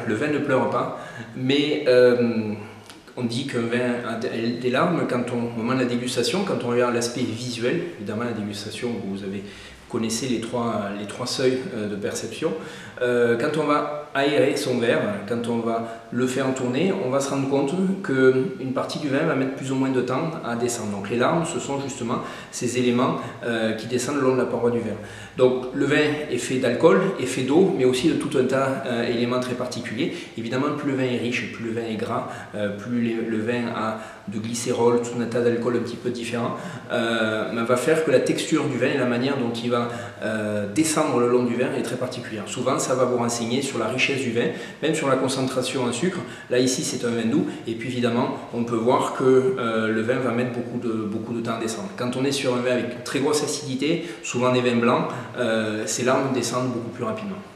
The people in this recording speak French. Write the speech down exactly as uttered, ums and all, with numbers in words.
le vin ne pleure pas, mais euh, on dit qu'un vin a des larmes quand on, au moment de la dégustation, quand on regarde l'aspect visuel. Évidemment, la dégustation, vous avez vous connaissez les trois, les trois seuils de perception. Euh, quand on va aérer son verre, quand on va le faire tourner, on va se rendre compte qu'une partie du vin va mettre plus ou moins de temps à descendre. Donc les larmes, ce sont justement ces éléments euh, qui descendent le long de la paroi du verre. Donc le vin est fait d'alcool, est fait d'eau, mais aussi de tout un tas euh, d'éléments très particuliers. Évidemment, plus le vin est riche, plus le vin est gras, euh, plus les, le vin a de glycérol, tout un tas d'alcool un petit peu différents, euh, va faire que la texture du vin et la manière dont il va euh, descendre le long du verre est très particulière. Souvent, ça va vous renseigner sur la richesse du vin, même sur la concentration en sucre. Là, ici, c'est un vin doux. Et puis, évidemment, on peut voir que euh, le vin va mettre beaucoup de, beaucoup de temps à descendre. Quand on est sur un vin avec une très grosse acidité, souvent des vins blancs, euh, ces larmes descendent beaucoup plus rapidement.